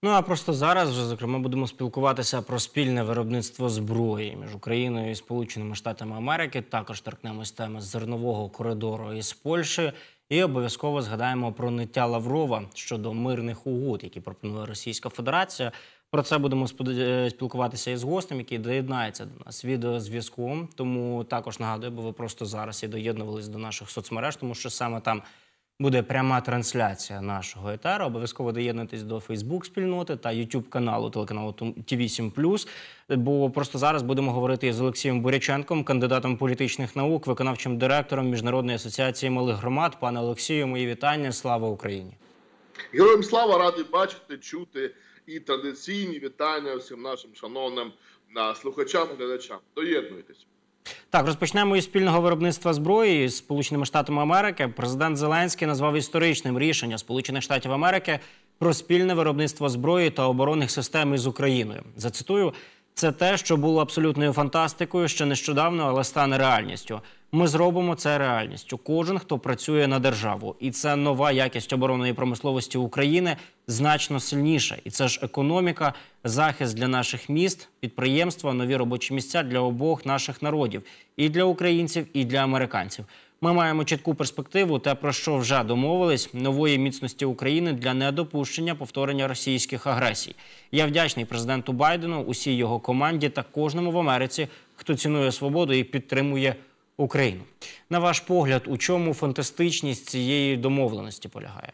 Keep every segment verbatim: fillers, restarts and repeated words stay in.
Ну а просто зараз вже, зокрема, будемо спілкуватися про спільне виробництво зброї між Україною і Сполученими Штатами Америки. Також торкнемось теми зернового коридору із Польщею. І обов'язково згадаємо про ниття Лаврова щодо мирних угод, які пропонує Російська Федерація. Про це будемо спілкуватися із гостем, який доєднається до нас відеозв'язком. Тому також нагадую, бо ви просто зараз і доєднувались до наших соцмереж, тому що саме там буде пряма трансляція нашого етеру. Обов'язково доєднуйтесь до Фейсбук-спільноти та Ютуб-каналу телеканалу Ті ві сім плюс. Бо просто зараз будемо говорити з Олексієм Буряченком, кандидатом політичних наук, виконавчим директором Міжнародної асоціації малих громад. Пане Олексію, мої вітання. Слава Україні! Героям слава! Радий бачити, чути і традиційні вітання всім нашим шановним слухачам і глядачам. Доєднуйтесь. Так, розпочнемо із спільного виробництва зброї з Сполученими Штатами Америки. Президент Зеленський назвав історичним рішення Сполучених Штатів Америки про спільне виробництво зброї та оборонних систем із Україною. Зацитую, це те, що було абсолютною фантастикою ще нещодавно, але стане реальністю. Ми зробимо це реальністю. Кожен, хто працює на державу. І це нова якість оборонної промисловості України значно сильніша. І це ж економіка, захист для наших міст, підприємства, нові робочі місця для обох наших народів. І для українців, і для американців. Ми маємо чітку перспективу, те, про що вже домовились, нової міцності України для недопущення повторення російських агресій. Я вдячний президенту Байдену, усій його команді та кожному в Америці, хто цінує свободу і підтримує Україну. На ваш погляд, у чому фантастичність цієї домовленості полягає?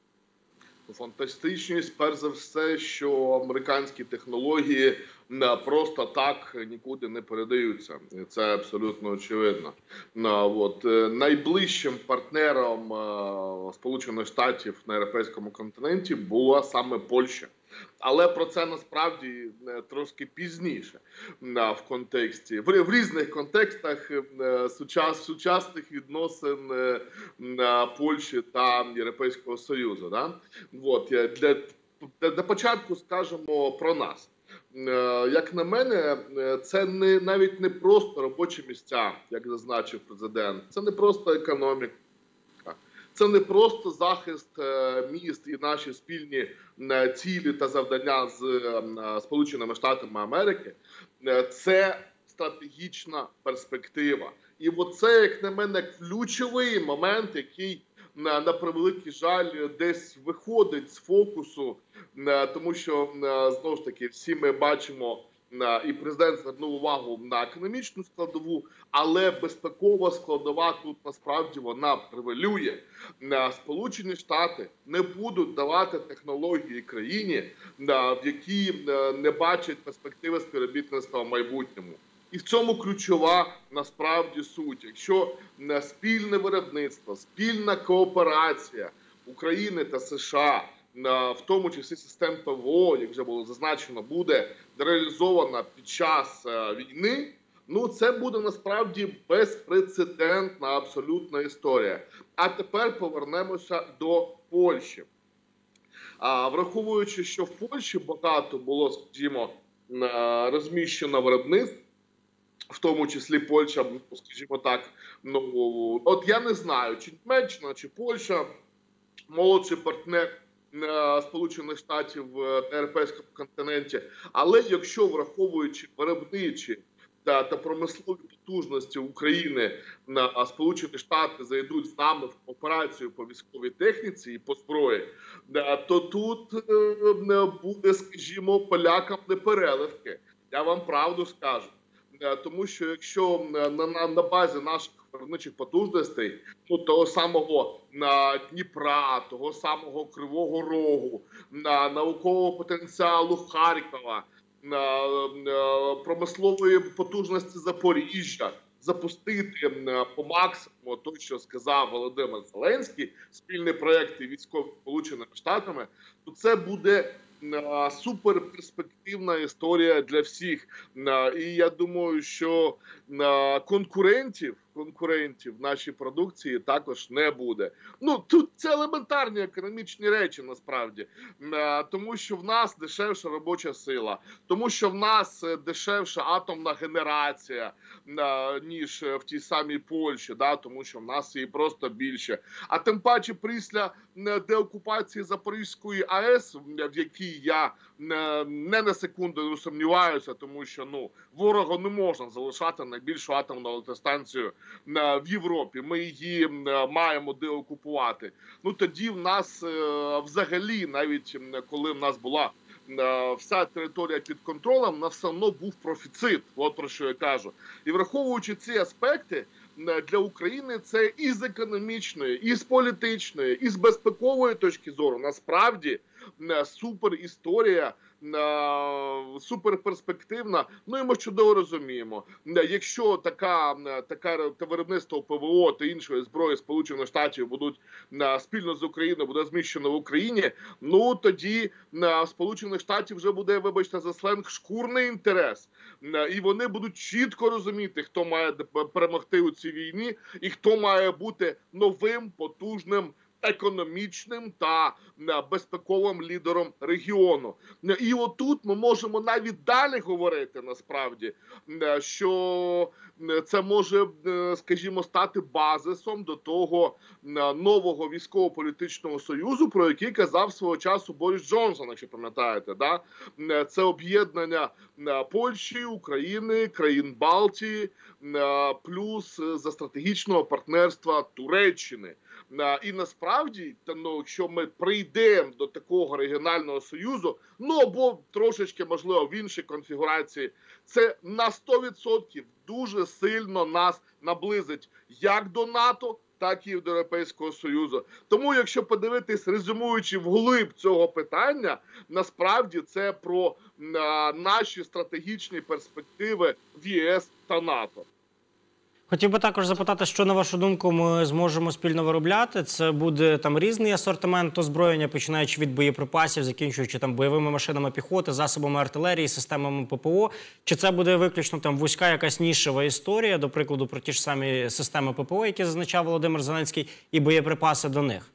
Фантастичність, перш за все, що американські технології просто так нікуди не передаються. Це абсолютно очевидно. От. Найближчим партнером Сполучених Штатів на європейському континенті була саме Польща. Але про це насправді трошки пізніше в контексті, в різних контекстах сучас, сучасних відносин Польщі та Європейського Союзу. Да? От, для, для початку скажемо про нас. Як на мене, це не, навіть не просто робочі місця, як зазначив президент, це не просто економіка. Це не просто захист міст і наші спільні цілі та завдання з Сполученими Штатами Америки. Це стратегічна перспектива. І оце, як на мене, ключовий момент, який, на превеликий жаль, десь виходить з фокусу, тому що, знову ж таки, всі ми бачимо, і президент звернув увагу на економічну складову, але безпекова складова тут насправді вона превалює. Сполучені Штати не будуть давати технології країні, в якій не бачать перспективи співробітництва в майбутньому. І в цьому ключова насправді суть. Якщо спільне виробництво, спільна кооперація України та США, в тому числі систем ПВО, як вже було зазначено, буде реалізована під час війни, ну це буде насправді безпрецедентна абсолютна історія. А тепер повернемося до Польщі. А, враховуючи, що в Польщі багато було, скажімо, розміщено виробництв, в тому числі Польща, скажімо так, ну, от я не знаю, чи Німеччина, чи Польща, молодший партнер Сполучених Штатів на європейському континенті. Але якщо, враховуючи виробничі та, та промислові потужності України, на Сполучені Штати зайдуть з нами в операцію по військовій техніці і по зброї, то тут буде, скажімо, полякам непереливки. Я вам правду скажу. Тому що якщо на, на, на базі наших виробничих потужностей, ну, того самого на Дніпра, того самого Кривого Рогу, на наукового потенціалу Харкова, на, на промислової потужності Запоріжжя, запустити по максимуму те, що сказав Володимир Зеленський, спільні проекти військові Сполученими Штатами, то це буде суперперспективна історія для всіх. І я думаю, що конкурентів конкурентів в нашій продукції також не буде. Ну, тут це елементарні економічні речі, насправді. Тому що в нас дешевша робоча сила, тому що в нас дешевша атомна генерація, ніж в тій самій Польщі, да? Тому що в нас її просто більше. А тим паче після деокупації Запорізької АЕС, в якій я не на секунду не сумніваюся, тому що ну, ворогу не можна залишати найбільшу атомну електростанцію в Європі. Ми її маємо деокупувати. Ну тоді в нас взагалі, навіть коли в нас була вся територія під контролем, в нас все одно був профіцит. От про що я кажу. І враховуючи ці аспекти, для України це і з економічної, і з політичної, і з безпекової точки зору насправді супер історія, супер перспективна. Ну і ми чудово розуміємо, якщо така, така виробництво ПВО та іншої зброї Сполучених Штатів будуть спільно з Україною, буде зміщено в Україні, ну тоді Сполучених Штатів вже буде, вибачте за сленг, шкурний інтерес. І вони будуть чітко розуміти, хто має перемогти у цій війні і хто має бути новим, потужним, економічним та безпековим лідером регіону. І отут ми можемо навіть далі говорити, насправді, що це може, скажімо, стати базисом до того нового військово-політичного союзу, про який казав свого часу Борис Джонсон, якщо пам'ятаєте. Да? Це об'єднання Польщі, України, країн Балтії, плюс за стратегічного партнерства Туреччини. І насправді, ну, якщо ми прийдемо до такого регіонального союзу, ну або трошечки, можливо, в іншій конфігурації, це на сто відсотків дуже сильно нас наблизить як до НАТО, так і до Європейського Союзу. Тому, якщо подивитись, резюмуючи вглиб цього питання, насправді це про а, наші стратегічні перспективи в ЄС та НАТО. Хотів би також запитати, що, на вашу думку, ми зможемо спільно виробляти? Це буде там різний асортимент озброєння, починаючи від боєприпасів, закінчуючи там бойовими машинами піхоти, засобами артилерії, системами ППО? Чи це буде виключно там вузька якась нішева історія, до прикладу, про ті ж самі системи ППО, які зазначав Володимир Зеленський, і боєприпаси до них?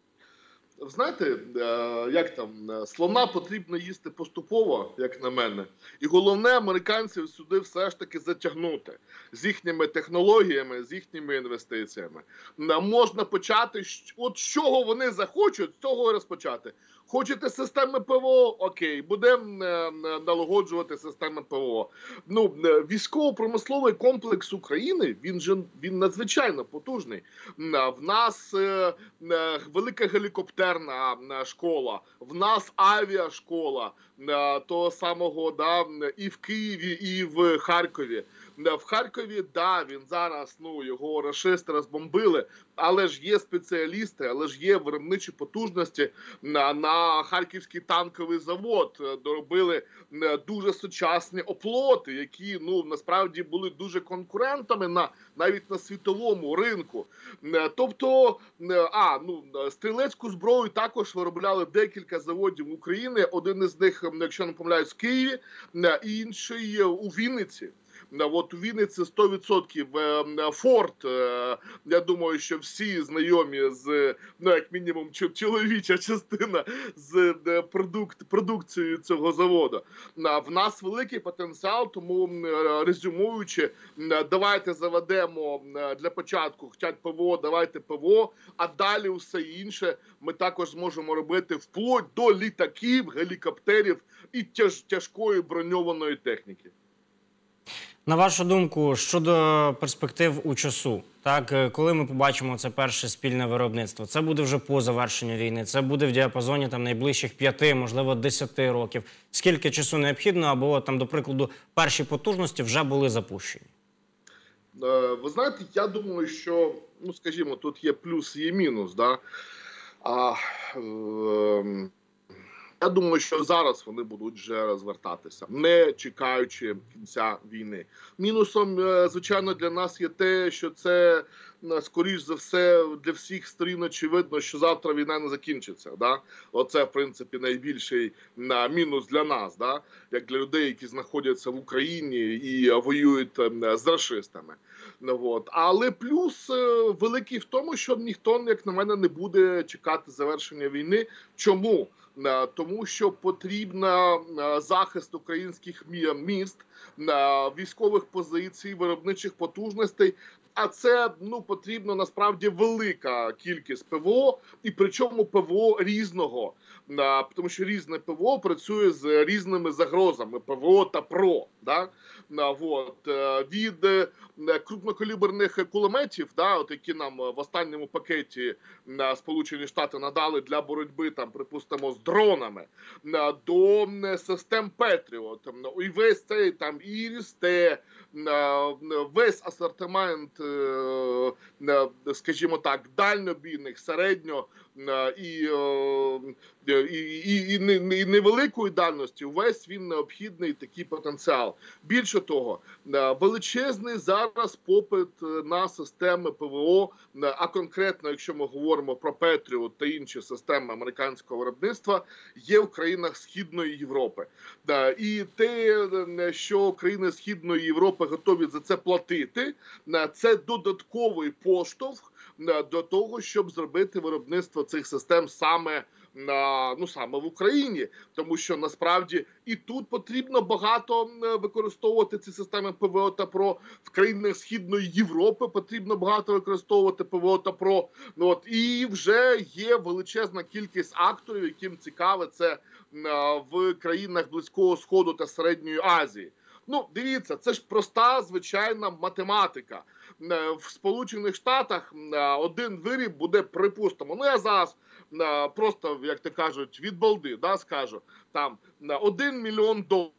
Знаєте, як там, слона потрібно їсти поступово, як на мене. І головне, американців сюди все ж таки затягнути. З їхніми технологіями, з їхніми інвестиціями. Можна почати, от з чого вони захочуть, з цього і розпочати. Хочете системи ПВО? Окей, будемо налагоджувати системи ПВО. Ну, військово-промисловий комплекс України, він же він надзвичайно потужний. В нас е, е, велика гелікоптерна школа, в нас авіашкола е, того самого, да, і в Києві, і в Харкові. В Харкові, да, він зараз, ну, його рашисти розбомбили, але ж є спеціалісти, але ж є виробничі потужності. На, на Харківський танковий завод доробили дуже сучасні оплоти, які, ну, насправді були дуже конкурентами на, навіть на світовому ринку. Тобто, а, ну, стрілецьку зброю також виробляли декілька заводів України. Один із них, якщо не помиляюсь, в Києві, інший у Вінниці. От у Вінниці сто відсотків Форд, я думаю, що всі знайомі з, ну, як мінімум, чоловіча частина з продукт, продукцією цього заводу. В нас великий потенціал, тому, резюмуючи, давайте заведемо для початку, хочуть ПВО, давайте ПВО, а далі все інше ми також зможемо робити вплоть до літаків, гелікоптерів і тяж, тяжкої броньованої техніки. На вашу думку, щодо перспектив у часу, так, коли ми побачимо це перше спільне виробництво, це буде вже по завершенню війни, це буде в діапазоні там найближчих п'яти, можливо, десяти років. Скільки часу необхідно, або там, до прикладу, перші потужності вже були запущені? Ви знаєте, я думаю, що, ну, скажімо, тут є плюс і мінус, да? А, е Я думаю, що зараз вони будуть вже розвертатися, не чекаючи кінця війни. Мінусом, звичайно, для нас є те, що це, скоріш за все, для всіх сторін очевидно, що завтра війна не закінчиться. Да? Оце, в принципі, найбільший мінус для нас, да? Як для людей, які знаходяться в Україні і воюють з рашистами. От. Але плюс великий в тому, що ніхто, як на мене, не буде чекати завершення війни. Чому? Тому що потрібен захист українських міст, військових позицій, виробничих потужностей. А це, ну, потрібно насправді велика кількість ПВО, і причому ПВО різного, тому що різне ПВО працює з різними загрозами, ПВО та ПРО, да? От. Від крупнокаліберних кулеметів, да, от які нам в останньому пакеті Сполучені Штати надали для боротьби, там, припустимо, з дронами, до систем Петріот, і весь цей там Іріс-Т, весь асортимент, скажімо так, дальнобійних, середньо і, і, і, і невеликої дальності, увесь він необхідний такий потенціал. Більше того, величезний зараз попит на системи ПВО, а конкретно, якщо ми говоримо про Петріот та інші системи американського виробництва, є в країнах Східної Європи. І те, що країни Східної Європи готові за це платити, це додатковий поштовх до того, щоб зробити виробництво цих систем саме, ну, саме в Україні. Тому що насправді і тут потрібно багато використовувати ці системи ПВО та ПРО, в країнах Східної Європи потрібно багато використовувати ПВО та ПРО. Ну, от, і вже є величезна кількість акторів, яким цікаве це в країнах Близького Сходу та Середньої Азії. Ну, дивіться, це ж проста, звичайна математика. В Сполучених Штатах один виріб буде, припустимо, ну я зараз просто, як то кажуть, від балди, да, скажу, там один мільйон доларів.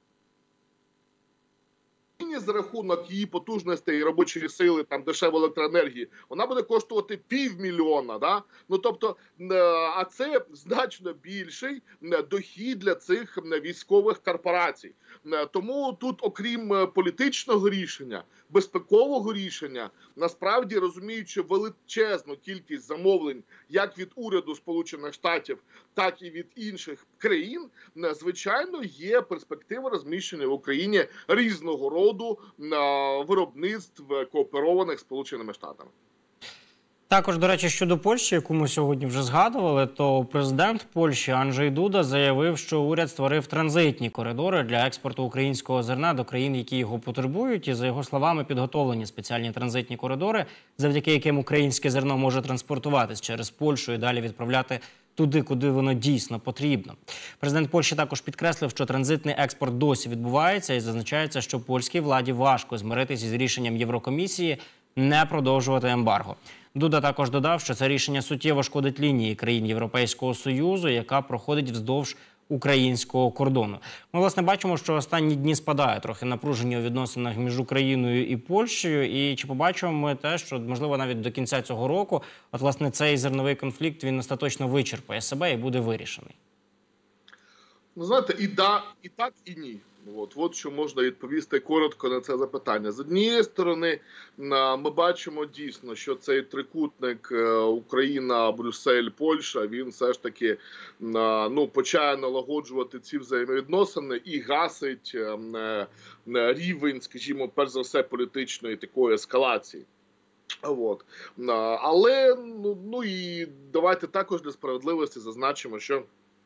За рахунок її потужностей, робочої сили, там, дешевої електроенергії, вона буде коштувати півмільйона. Да? Ну, тобто, а це значно більший дохід для цих військових корпорацій. Тому тут, окрім політичного рішення, безпекового рішення, насправді, розуміючи величезну кількість замовлень як від уряду Сполучених Штатів, так і від інших країн, звичайно, є перспектива розміщення в Україні різного роду виробництв, кооперованих Сполученими Штатами. Також, до речі, щодо Польщі, яку ми сьогодні вже згадували, то президент Польщі Анджей Дуда заявив, що уряд створив транзитні коридори для експорту українського зерна до країн, які його потребують. І, за його словами, підготовлені спеціальні транзитні коридори, завдяки яким українське зерно може транспортуватись через Польщу і далі відправляти туди, куди воно дійсно потрібно. Президент Польщі також підкреслив, що транзитний експорт досі відбувається, і зазначається, що польській владі важко змиритися з рішенням Єврокомісії не продовжувати ембарго. Дуда також додав, що це рішення суттєво шкодить лінії країн Європейського Союзу, яка проходить вздовж українського кордону. Ми, власне, бачимо, що останні дні спадає трохи напруження у відносинах між Україною і Польщею. І чи побачимо ми те, що, можливо, навіть до кінця цього року, от, власне, цей зерновий конфлікт, він остаточно вичерпає себе і буде вирішений? Ну, знаєте, і, да, і так, і ні. От, от що можна відповісти коротко на це запитання. З однієї сторони, ми бачимо дійсно, що цей трикутник Україна, Брюссель, Польща, він все ж таки, ну, почає налагоджувати ці взаємовідносини і гасить рівень, скажімо, перш за все, політичної такої ескалації. От. Але, ну, ну і давайте також для справедливості зазначимо, що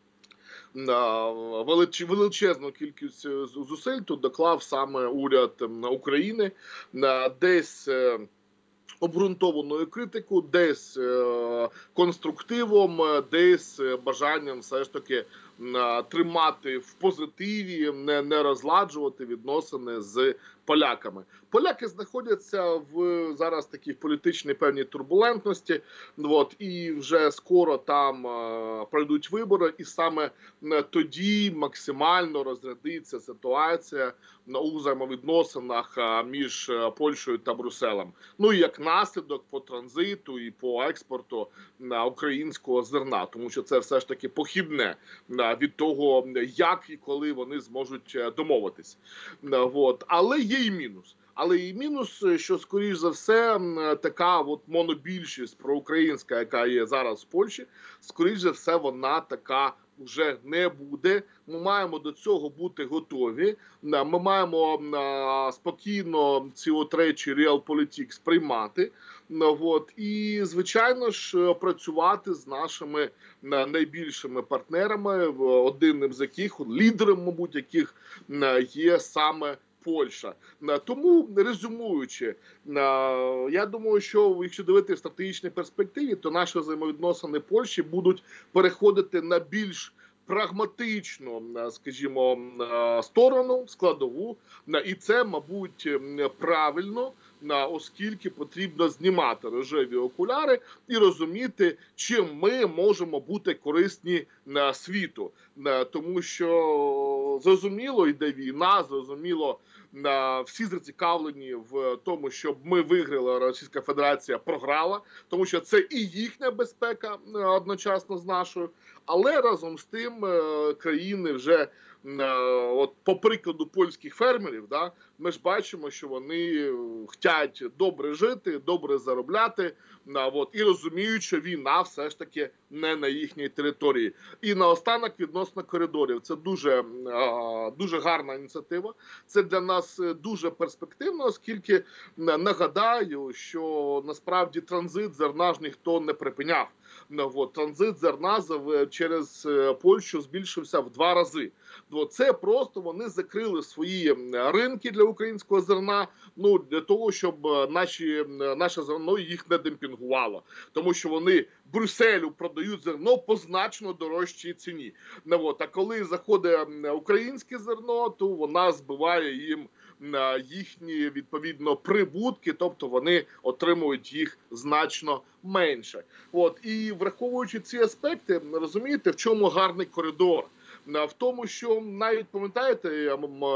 величезну кількість зусиль тут доклав саме уряд України, десь обґрунтованою критикою, десь конструктивом, десь бажанням все ж таки тримати в позитиві, не, не розладжувати відносини з поляками. Поляки знаходяться в зараз такій політичній певній турбулентності, от, і вже скоро там е, пройдуть вибори, і саме тоді максимально розрядиться ситуація у взаємовідносинах між Польщею та Брюсселем. Ну і як наслідок по транзиту і по експорту українського зерна, тому що це все ж таки похідне від того, як і коли вони зможуть домовитись. От. Але є і мінус. Але і мінус, що, скоріш за все, така от монобільшість проукраїнська, яка є зараз в Польщі, скоріш за все, вона така вже не буде. Ми маємо до цього бути готові. Ми маємо спокійно ці от речі Realpolitik сприймати. От. І, звичайно ж, працювати з нашими найбільшими партнерами, одним з яких, лідером, мабуть, яких є саме Польща. Тому, резюмуючи, я думаю, що якщо дивитися в стратегічній перспективі, то наші взаємовідносини Польщі будуть переходити на більш прагматичну, скажімо, сторону, складову. І це, мабуть, правильно, оскільки потрібно знімати рожеві окуляри і розуміти, чим ми можемо бути корисні світу. Тому що, зрозуміло, йде війна, зрозуміло, всі зацікавлені в тому, щоб ми виграли, Російська Федерація програла, тому що це і їхня безпека одночасно з нашою, але разом з тим країни вже, от по прикладу польських фермерів, да, ми ж бачимо, що вони хочуть добре жити, добре заробляти, от, і розуміють, що війна все ж таки не на їхній території. І наостанок відносно коридорів. Це дуже, дуже гарна ініціатива. Це для нас дуже перспективно, оскільки нагадаю, що насправді транзит зерна ж ніхто не припиняв. От, транзит зерна через Польщу збільшився в два рази. От, це просто вони закрили свої ринки для українського зерна, ну, для того, щоб наші, наше зерно їх не демпінгувало. Тому що вони Брюсселю продають зерно по значно дорожчій ціні. От, а коли заходить українське зерно, то вона збиває їм їхні, відповідно, прибутки, тобто вони отримують їх значно менше. От, і враховуючи ці аспекти, розумієте, в чому гарний коридор? В тому, що навіть, пам'ятаєте,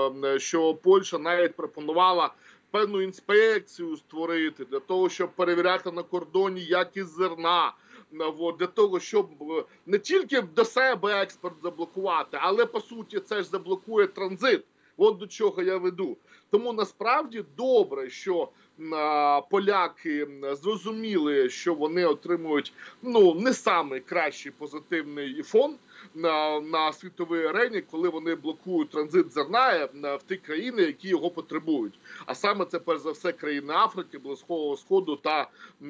що Польща навіть пропонувала певну інспекцію створити для того, щоб перевіряти на кордоні якість зерна, для того, щоб не тільки до себе експорт заблокувати, але, по суті, це ж заблокує транзит. От до чого я веду. Тому насправді добре, що а, поляки зрозуміли, що вони отримують, ну, не самий кращий позитивний фон на, на світовій арені, коли вони блокують транзит зерна в ті країни, які його потребують. А саме це, перш за все, країни Африки, Близького Сходу та,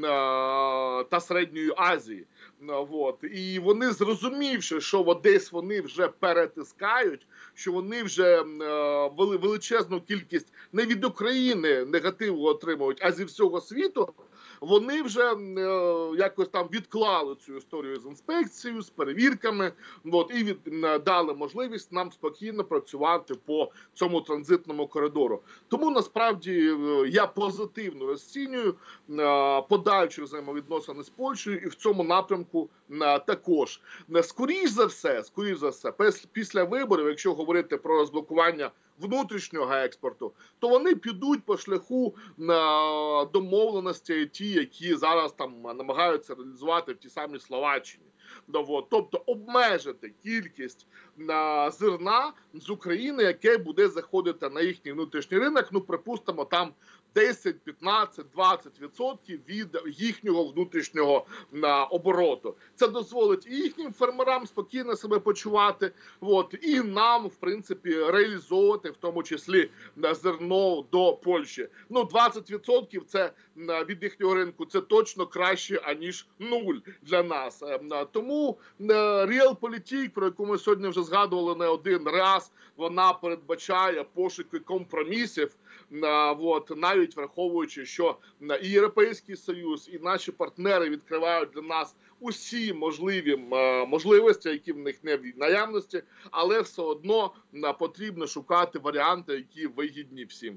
а, та Середньої Азії. От. І вони, зрозумівши, що десь вони вже перетискають, що вони вже е, величезну кількість не від України негативу отримують, а зі всього світу, вони вже е, якось там відклали цю історію з інспекцією, з перевірками, от, і від, е, дали можливість нам спокійно працювати по цьому транзитному коридору. Тому, насправді, е, я позитивно розцінюю е, подальші взаємовідносини з Польщею і в цьому напрямку е, також. Скоріш за все, скоріш за все, після виборів, якщо говорити про розблокування внутрішнього експорту, то вони підуть по шляху на домовленості ті, які зараз там намагаються реалізувати в тій самій Словаччині. Тобто обмежити кількість зерна з України, яке буде заходити на їхній внутрішній ринок, ну, припустимо, там десять, п'ятнадцять, двадцять відсотків від їхнього внутрішнього на, обороту. Це дозволить і їхнім фермерам спокійно себе почувати, от, і нам, в принципі, реалізовувати, в тому числі, на зерно до Польщі. Ну, двадцять відсотків це на, від їхнього ринку, це точно краще, аніж нуль для нас. Тому Realpolitik, про яку ми сьогодні вже згадували не один раз, вона передбачає пошуки компромісів, от, навіть враховуючи, що і Європейський Союз, і наші партнери відкривають для нас усі можливі можливості, які в них не в наявності, але все одно потрібно шукати варіанти, які вигідні всім.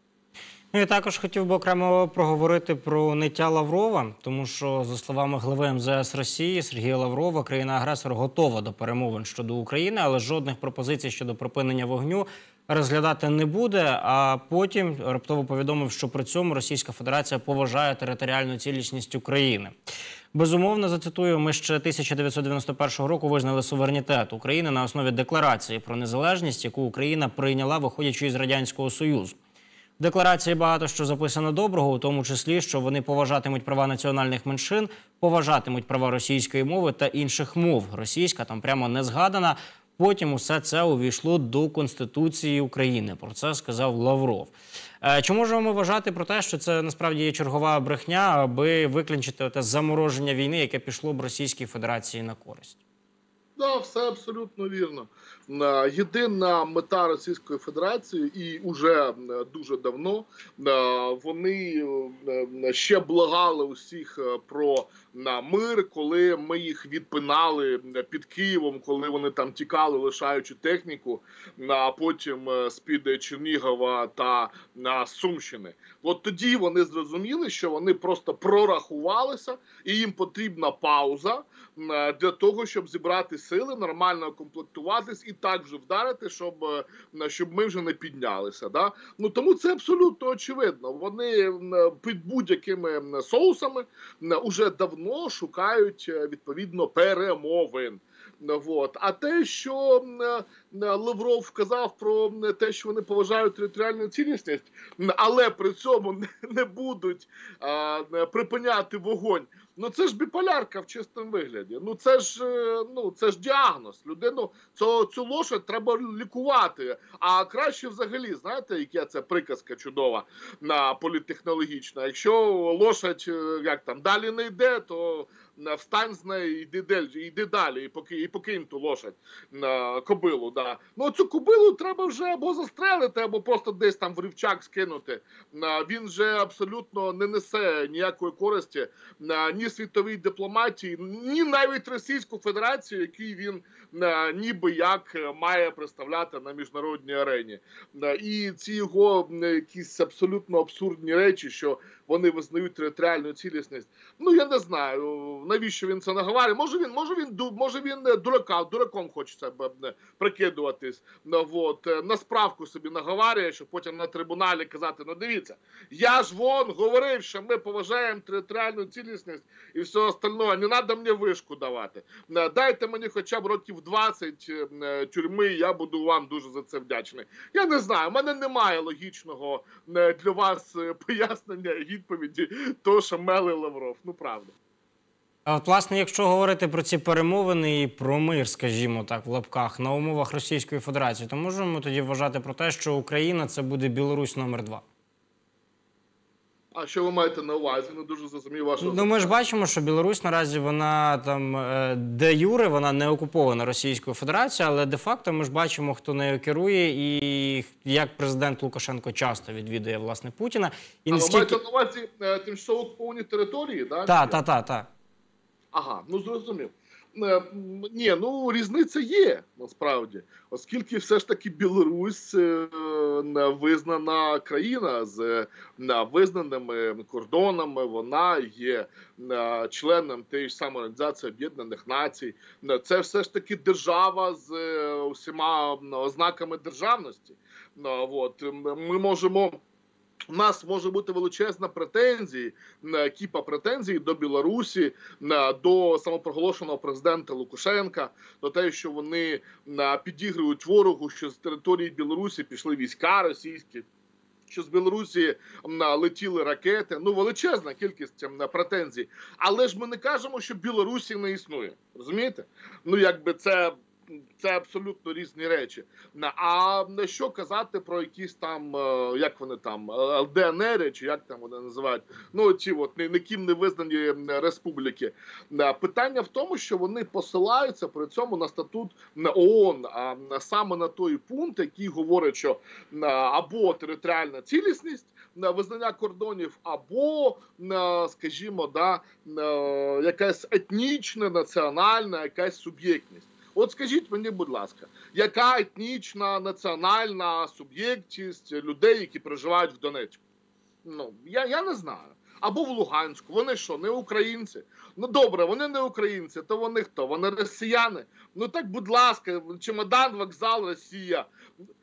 Ну, я також хотів би окремо проговорити про ниття Лаврова, тому що, за словами глави ем зе ес Росії Сергія Лаврова, країна-агресор готова до перемовин щодо України, але жодних пропозицій щодо припинення вогню розглядати не буде, а потім раптово повідомив, що при цьому Російська Федерація поважає територіальну цілісність України. Безумовно, зацитую, ми ще тисяча дев'ятсот дев'яносто першого року визнали суверенітет України на основі декларації про незалежність, яку Україна прийняла, виходячи із Радянського Союзу. В декларації багато що записано доброго, у тому числі, що вони поважатимуть права національних меншин, поважатимуть права російської мови та інших мов. Російська там прямо не згадана. Потім усе це увійшло до Конституції України. Про це сказав Лавров. Чи можемо ми вважати про те, що це насправді є чергова брехня, аби виклінчити те замороження війни, яке пішло б Російській Федерації на користь? Так, да, все абсолютно вірно. Єдина мета Російської Федерації, і вже дуже давно, вони ще благали усіх про мир, коли ми їх відпинали під Києвом, коли вони там тікали, лишаючи техніку, а потім з-під Чернігова та Сумщини. От тоді вони зрозуміли, що вони просто прорахувалися, і їм потрібна пауза для того, щоб зібрати сили, нормально комплектуватись і так вже вдарити, щоб, щоб ми вже не піднялися. Да? Ну, тому це абсолютно очевидно. Вони під будь-якими соусами уже давно шукають, відповідно, перемовин. Вот. А те, що Лавров вказав про те, що вони поважають територіальну цілісність, але при цьому не будуть а, припиняти вогонь, ну це ж біполярка в чистому вигляді. Ну це ж, ну, це ж діагноз. Людину, цю, цю лошадь треба лікувати. А краще взагалі, знаєте, яка це приказка чудова на політтехнологічна. Якщо лошадь, як там, далі не йде, то встань з неї, йди далі, йди далі, і поки і покинь ту лошадь, на кобилу. Да. Ну цю кобилу треба вже або застрелити, або просто десь там в рівчак скинути. Він же абсолютно не несе ніякої користі ні світовій дипломатії, ні навіть Російську Федерацію, який він ніби як має представляти на міжнародній арені. І ці його якісь абсолютно абсурдні речі, що вони визнають територіальну цілісність. Ну, я не знаю, навіщо він це наговорює. Може він, може він, може він дурака, дураком хоче себе прикидуватись. Вот. На справку собі наговорює, щоб потім на трибуналі казати, ну дивіться, я ж вон говорив, що ми поважаємо територіальну цілісність і все остальне, не треба мені вишку давати. Дайте мені хоча б років двадцять тюрми, я буду вам дуже за це вдячний. Я не знаю, в мене немає логічного для вас пояснення і відповіді того, що меле Лавров. Ну, правда. А от, власне, якщо говорити про ці перемовини і про мир, скажімо так, в лапках, на умовах Російської Федерації, то можемо тоді вважати про те, що Україна – це буде Білорусь номер два? А що ви маєте на увазі? Не дуже зрозумів вашого запитання. Ну, ми ж бачимо, що Білорусь наразі, вона там де-юре, вона не окупована Російською Федерацією, але де-факто ми ж бачимо, хто нею керує і як президент Лукашенко часто відвідує, власне, Путіна. І а наскільки... ви маєте на увазі тимчасово окуповані території? Так, так, так, так. Ага, ну зрозумів. Ні, ну різниця є, насправді, оскільки все ж таки Білорусь визнана країна з визнаними кордонами, вона є членом тієї ж самої Організації Об'єднаних Націй. Це все ж таки держава з усіма ознаками державності. Ми можемо... У нас може бути величезна претензії, кіпа претензій до Білорусі, до самопроголошеного президента Лукашенка, до те, що вони підігрують ворогу, що з території Білорусі пішли війська російські, що з Білорусі летіли ракети. Ну, величезна кількість претензій. Але ж ми не кажемо, що Білорусі не існує. Розумієте? Ну, якби це... Це абсолютно різні речі. А що казати про якісь там, як вони там, Ел Де Ен Ер, чи як там вони називають, ну ці от ніким не визнані республіки. Питання в тому, що вони посилаються при цьому на статут О О Н, а саме на той пункт, який говорить, що або територіальна цілісність, визнання кордонів, або, скажімо, да, якась етнічна, національна, якась суб'єктність. От скажіть мені, будь ласка, яка етнічна, національна суб'єктність людей, які проживають в Донецьку? Ну, я, я не знаю. Або в Луганську. Вони що, не українці? Ну, добре, вони не українці, то вони хто? Вони росіяни? Ну, так, будь ласка, чемодан, вокзал, Росія.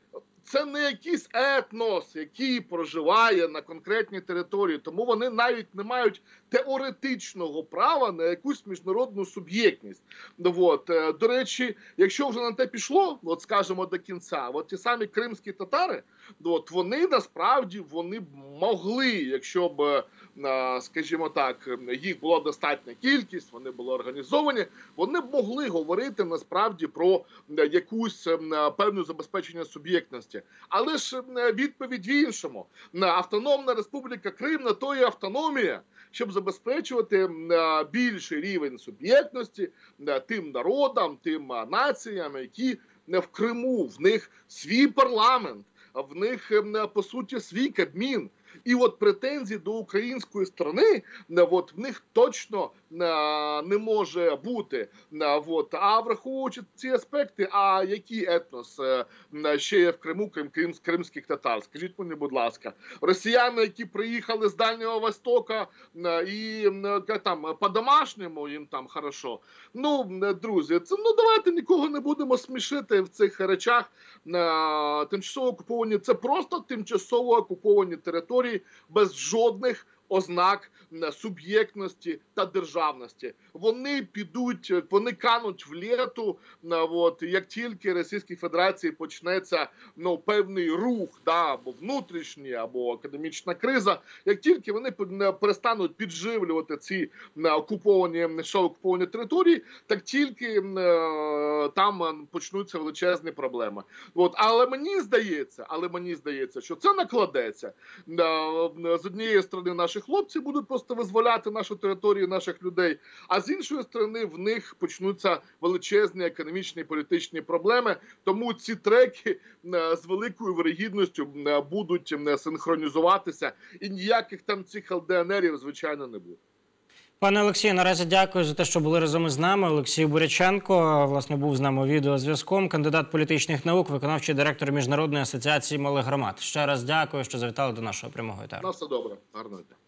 це не якийсь етнос, який проживає на конкретній території, тому вони навіть не мають теоретичного права на якусь міжнародну суб'єктність. От. До речі, якщо вже на те пішло, от скажімо до кінця, от ті самі кримські татари, от вони насправді вони б могли, якщо б, скажімо так, їх була достатня кількість, вони були організовані, вони б могли говорити насправді про якусь певну забезпечення суб'єктності. Але ж відповідь в іншому. Автономна Республіка Крим на то і автономія, щоб забезпечувати більший рівень суб'єктності тим народам, тим націям, які в Криму, в них свій парламент, в них, по суті, свій Кабмін. І от претензій до української сторони, от, в них точно не може бути. От. А враховуючи ці аспекти, а який етнос ще є в Криму, крім крим, кримських татар? Скажіть мені, будь ласка. Росіяни, які приїхали з Дальнього Востока і там по-домашньому їм там хорошо. Ну, друзі, це, ну давайте нікого не будемо смішити в цих речах. Тимчасово окуповані, це просто тимчасово окуповані території без жодних ознак суб'єктності та державності. Вони підуть, вони кануть в лету, от, як тільки Російській Федерації почнеться ну, певний рух, да, або внутрішній, або економічна криза, як тільки вони перестануть підживлювати ці окуповані, що окуповані території, так тільки там почнуться величезні проблеми. От, але мені здається, але мені здається, що це накладеться. З однієї сторони наші хлопці будуть просто визволяти нашу територію, наших людей, а з іншої сторони в них почнуться величезні економічні і політичні проблеми, тому ці треки з великою вирогідністю будуть синхронізуватися і ніяких там цих ЛДНРів, звичайно, не буде. Пане Олексію, наразі дякую за те, що були разом із нами. Олексій Буряченко, власне, був з нами відеозв'язком, кандидат політичних наук, виконавчий директор Міжнародної асоціації малих громад. Ще раз дякую, що завітали до нашого прямого етеру. На все добре. Гарного дня.